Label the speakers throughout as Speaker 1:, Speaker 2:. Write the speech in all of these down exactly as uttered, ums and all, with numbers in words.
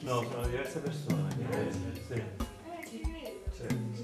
Speaker 1: No, sono diverse persone. Eh, sì.
Speaker 2: Eh, ci credo.
Speaker 1: Sì.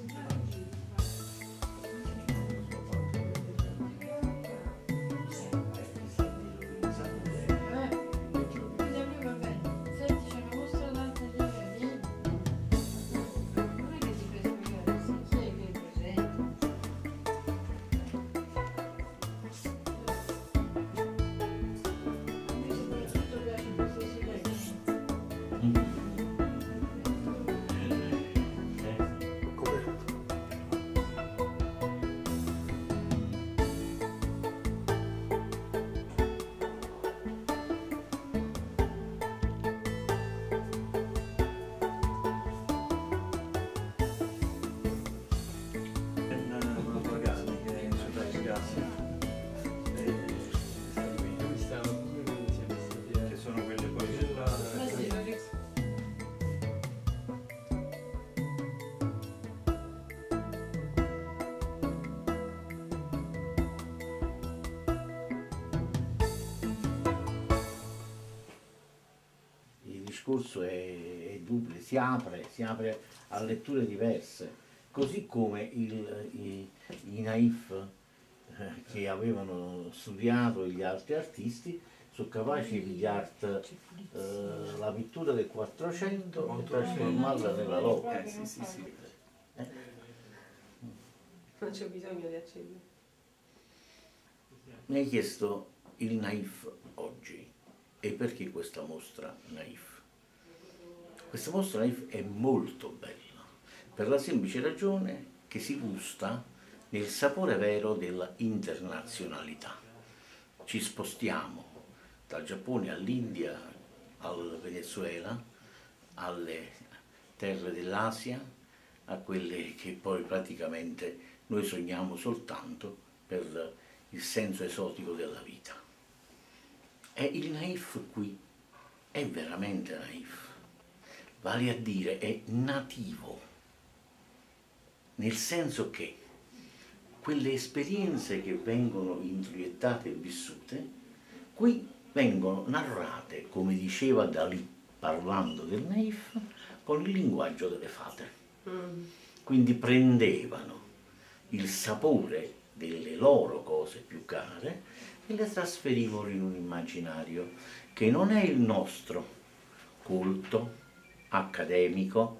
Speaker 1: Che sono quelle poi della...
Speaker 3: Il discorso è, è duplice, si apre, si apre a letture diverse, così come il, i, i naif eh, che avevano studiato gli altri artisti sono capaci di pigliare eh, la pittura del Quattrocento e trasformarla nella loro.
Speaker 4: Eh, sì, sì, sì.
Speaker 3: Eh?
Speaker 4: Non c'è bisogno di accendere.
Speaker 3: Mi hai chiesto il naif oggi e perché questa mostra naif? Questa mostra naif è molto bella per la semplice ragione che si gusta nel sapore vero della internazionalità. Ci spostiamo dal Giappone all'India, al Venezuela, alle terre dell'Asia, a quelle che poi praticamente noi sogniamo soltanto per il senso esotico della vita. E il naif qui è veramente naif, vale a dire è nativo, nel senso che quelle esperienze che vengono introiettate e vissute, qui vengono narrate, come diceva Dalì parlando del naif, con il linguaggio delle fate. Quindi prendevano il sapore delle loro cose più care e le trasferivano in un immaginario che non è il nostro, colto, accademico,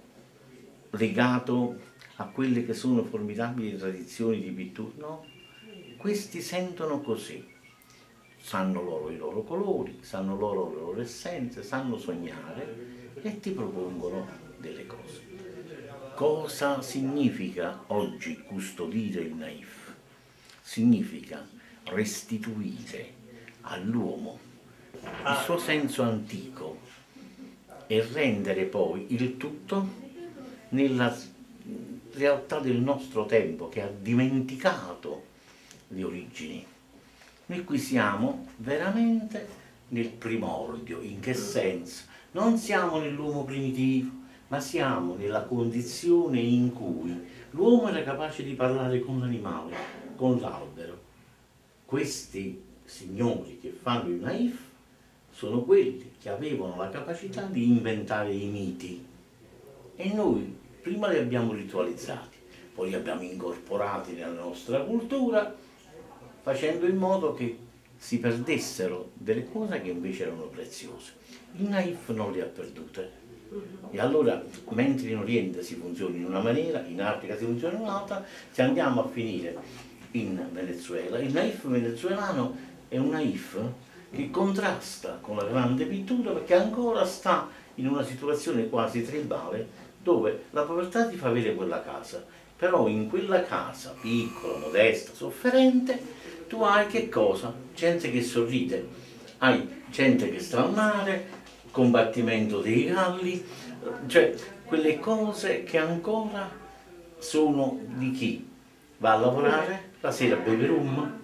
Speaker 3: legato a quelle che sono formidabili tradizioni di pittura. No, questi sentono così, sanno loro i loro colori, sanno loro le loro essenze, sanno sognare e ti propongono delle cose. Cosa significa oggi custodire il naif? Significa restituire all'uomo il suo senso antico e rendere poi il tutto nella realtà del nostro tempo che ha dimenticato le origini. Noi qui siamo veramente nel primordio. In che senso? Non siamo nell'uomo primitivo, ma siamo nella condizione in cui l'uomo era capace di parlare con l'animale, con l'albero. Questi signori che fanno il naif sono quelli che avevano la capacità di inventare i miti e noi prima li abbiamo ritualizzati, poi li abbiamo incorporati nella nostra cultura, facendo in modo che si perdessero delle cose che invece erano preziose. Il naif non le ha perdute. E allora, mentre in Oriente si funziona in una maniera, in Africa si funziona in un'altra, se andiamo a finire in Venezuela, il naif venezuelano è un naif che contrasta con la grande pittura perché ancora sta in una situazione quasi tribale dove la povertà ti fa avere quella casa, però in quella casa piccola, modesta, sofferente, tu hai che cosa? Gente che sorride, hai gente che sta al mare, combattimento dei galli, cioè quelle cose che ancora sono di chi va a lavorare, la sera beve rum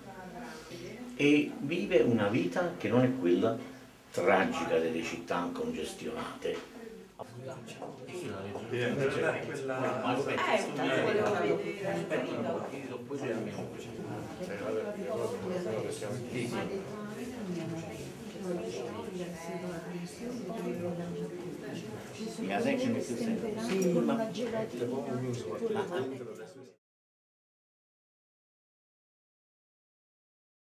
Speaker 3: e vive una vita che non è quella tragica delle città congestionate. Ma lo penso,
Speaker 2: Ci
Speaker 3: adesso in questo senso. Sì, ma
Speaker 2: la gelatina.